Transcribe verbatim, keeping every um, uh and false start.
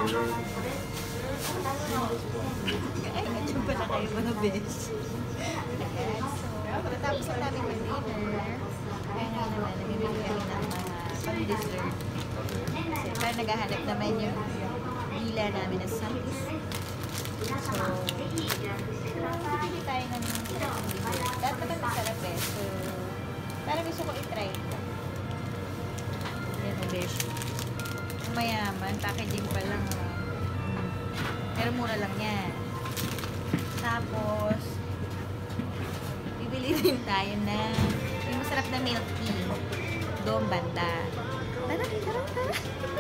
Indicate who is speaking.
Speaker 1: Ay, medyo pala kayo mga besh. Ayan, so, natapos na namin mag-dinner. Kaya nga naman, namimili kami ng mga pang-dessert. Kasi parang naghahanap naman yung dila namin na size. So, pipili tayo ng sarap ng dessert. Lahat naman masarap eh. So, parang gusto ko i-try ito. Yan o, besh. Mayaman, packaging pa lang. Hmm. Pero mura lang yan. Tapos, bibili din tayo na yung masarap na milk tea. Doon banda. Tara, tara, tara.